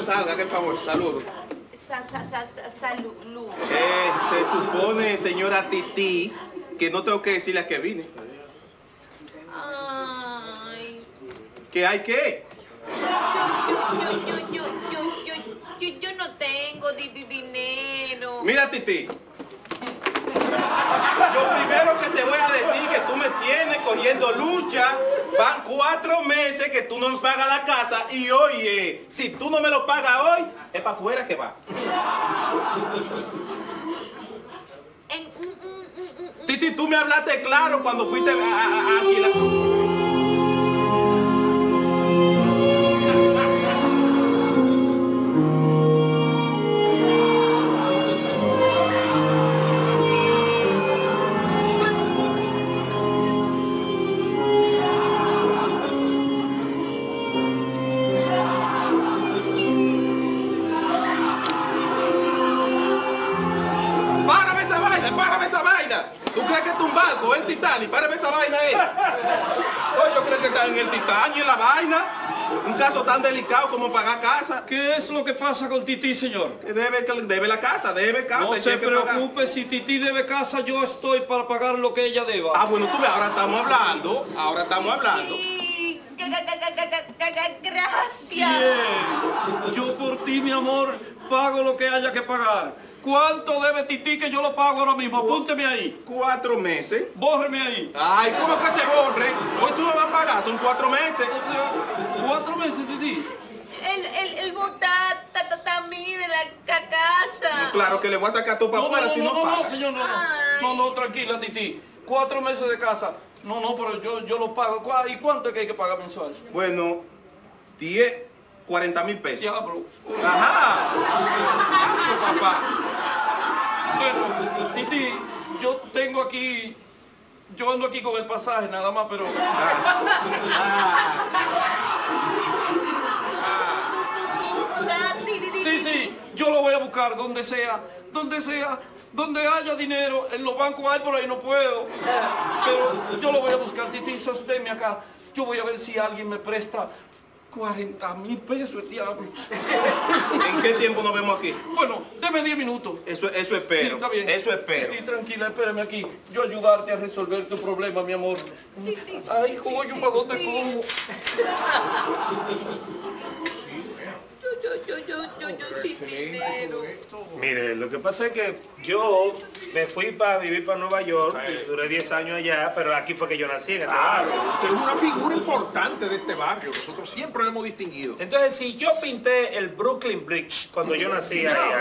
salga, que el favor, saludo. Salud. Se supone, señora Titi, que no tengo que decirle a qué vine. Ay. ¿Qué hay qué? Yo no tengo dinero. Mira, Titi. Lo primero que te voy a decir que tú me tienes cogiendo lucha. Van 4 meses que tú no me pagas la casa y oye, si tú no me lo pagas hoy, es para afuera que va. Titi, tú me hablaste claro cuando fuiste a alquilar. ¡Párame esa vaina! ¿Tú crees que es un barco, el Titanic? ¡Párame esa vaina ahí! Oye, yo creo que está en el Titanic, en la vaina. Un caso tan delicado como pagar casa. ¿Qué es lo que pasa con Titi, señor? Que debe la casa, debe casa. No se preocupe, si Titi debe casa, yo estoy para pagar lo que ella deba. Ah, bueno, tú ves, ahora estamos hablando. Sí, gracias. Bien. Yo por ti, mi amor, pago lo que haya que pagar. ¿Cuánto debe Titi que yo lo pago ahora mismo? Apúnteme ahí. 4 meses. Bórreme ahí. Ay, ¿cómo que te borre? Hoy tú me vas a pagar, son 4 meses. O sea, 4 meses, Titi. El botar mí de la casa. Claro que le voy a sacar todo para afuera si no paga. No, señor, no, tranquila, Titi. 4 meses de casa. No, pero yo lo pago. ¿Y cuánto es que hay que pagar mensual? Bueno, 40,000 pesos. Diablo. Ajá. Papá. Bueno, Titi, yo ando aquí con el pasaje nada más, pero... Sí, yo lo voy a buscar donde sea, donde haya dinero, en los bancos hay, por ahí no puedo. Pero yo lo voy a buscar, Titi, sosténme acá. Yo voy a ver si alguien me presta 40,000 pesos, el diablo. ¿En qué tiempo nos vemos aquí? Bueno, deme 10 minutos. Eso espero. Sí, está bien. Eso espero. Sí, tranquila, espérame aquí. Yo ayudarte a resolver tu problema, mi amor. Ay, coño, ¿para dónde cojo? Yo sin dinero. Mire, lo que pasa es que yo me fui para vivir para Nueva York, duré 10 años allá, pero aquí fue que yo nací en este barrio. Usted es una figura importante de este barrio, nosotros siempre lo hemos distinguido. Entonces, si yo pinté el Brooklyn Bridge cuando yo nací allá,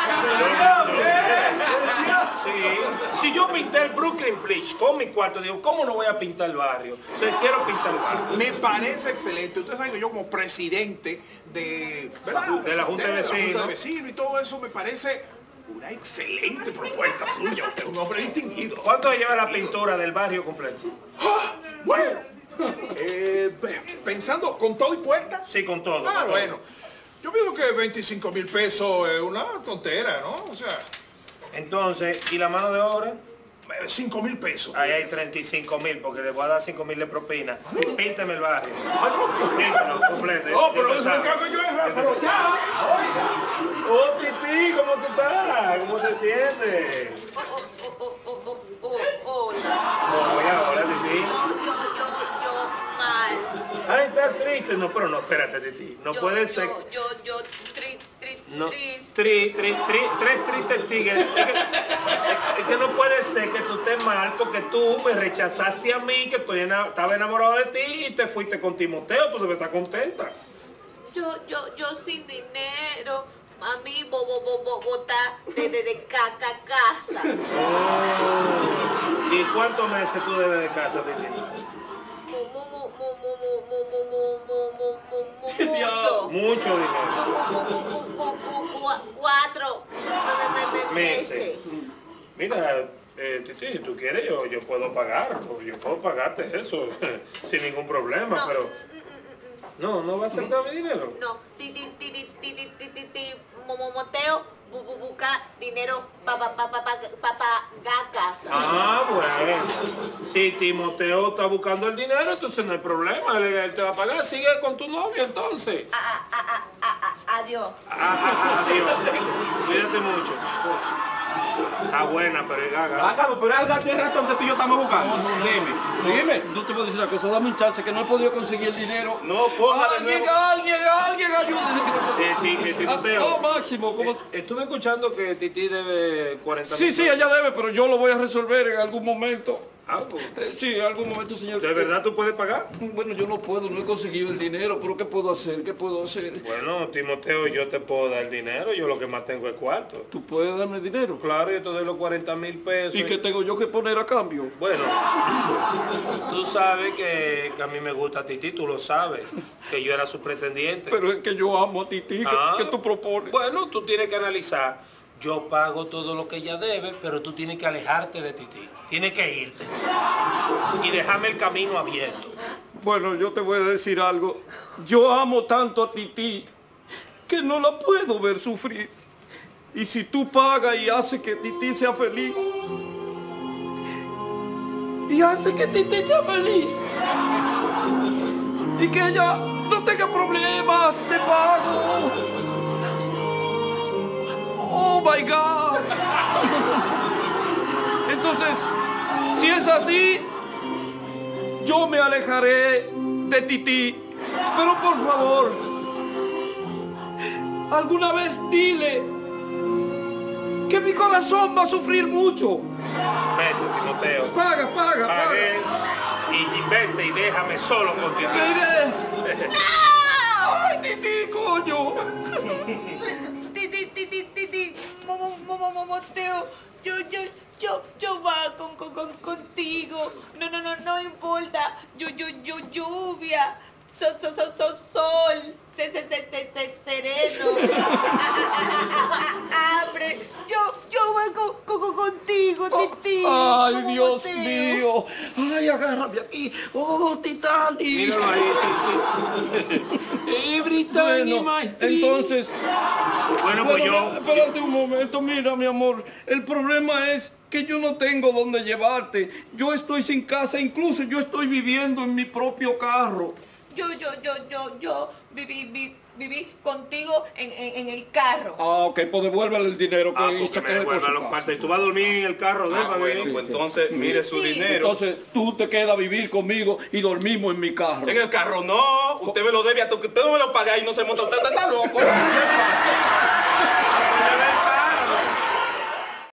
si yo pinté el Brooklyn Bridge con mi cuarto, digo, ¿cómo no voy a pintar el barrio? Entonces quiero pintar el barrio. Me parece excelente. Usted sabe que yo como presidente de la Junta de Vecinos y todo eso, me parece una excelente propuesta suya. Usted es un hombre distinguido. ¿Cuánto lleva la pintura del barrio completo? Bueno, pensando, ¿con todo y puerta? Sí, con todo. Ah, bueno. Yo pienso que 25,000 pesos es una tontera, ¿no? O sea... Entonces, ¿y la mano de obra? 5,000 pesos. Ahí hay 35,000 porque le voy a dar 5,000 de propina. Pínteme el barrio. Píntalo, completo. No, pero eso me cago yo en la... Pero ya, Oh, Titi, ¿cómo tú estás? ¿Cómo te sientes? Hola. Hola, Titi. Yo mal. Ay, estás triste. No, pero no, espérate, Titi. No puede ser. Yo Tres tristes tigres. Es que no puede ser que tú estés mal porque tú me rechazaste a mí, que estaba enamorado de ti y te fuiste con Timoteo. Tú debes estar contenta. Yo sin dinero. Mami, botar de casa. Oh. ¿Y cuántos meses tú debes de casa, Titi? Mucho dinero. 4 meses. Mira, Titi, si tú quieres, yo puedo pagar. Yo puedo pagarte eso sin ningún problema, No. pero... No va a ser mi dinero. No, Momoteo busca dinero para pagar casa. Ah, bueno. Si Timoteo está buscando el dinero, entonces no hay problema. Él te va a pagar. Sigue con tu novia, entonces. Adiós. Adiós. Cuídate mucho. Está buena, pero es gaga. Bájalo, pero es el gato y el ratón que tú y yo estamos buscando. Dime. Yo te voy a decir una cosa, dame un chance que no he podido conseguir el dinero. No, ponga de nuevo. Alguien, ayúdeme. Timoteo, Máximo, ¿cómo? estuve escuchando que Titi debe 40 Sí, mil. ella debe, pero yo lo voy a resolver en algún momento. Pues, Sí, en algún momento, señor. ¿de verdad tú puedes pagar? Bueno, yo no puedo, no he conseguido el dinero, pero ¿qué puedo hacer? ¿Qué puedo hacer? Bueno, Timoteo, yo te puedo dar dinero, yo lo que más tengo es cuarto. ¿Tú puedes darme dinero? Claro, yo te doy los 40 mil pesos. ¿Y qué tengo yo que poner a cambio? Bueno, tú sabes que a mí me gusta Titi, tú lo sabes, que yo era su pretendiente. Pero es que yo amo a Titi, ¿qué tú propones? Bueno, tú tienes que analizar. Yo pago todo lo que ella debe, pero tú tienes que alejarte de Titi. Tienes que irte. Y dejarme el camino abierto. Bueno, yo te voy a decir algo. Yo amo tanto a Titi que no la puedo ver sufrir. Y si tú pagas y haces que Titi sea feliz, y que ella no tenga problemas de pago. Oh my God. Entonces, si es así, yo me alejaré de Titi. Pero por favor, alguna vez dile que mi corazón va a sufrir mucho. Vete, Timoteo. Paga. Pagué y vete y déjame solo con Titi. Mire. ¡Ay, Titi, coño! Titi, Momoteo, yo va contigo. No importa. Lluvia, sol, sereno, hambre. Yo voy contigo, Titi. Ay, Dios mío. Ay, agárrame aquí. Oh, Titanic. Míralo ahí. Every time Bueno, my street. entonces, Bueno, pues yo... espérate un momento, mira, mi amor, el problema es que yo no tengo dónde llevarte. Yo estoy sin casa, incluso yo estoy viviendo en mi propio carro. Yo viví contigo en el carro. Ah, ok, pues devuélvale el dinero que porque se me quede con devuelva su los casa. cuartos. Y tú vas a dormir en el carro de él, Bueno, pues entonces mire su Sí. dinero. Entonces, tú te quedas a vivir conmigo y dormimos en mi carro. En el carro no, usted me lo debe hasta que usted no me lo paga y no se monta. Usted está loco.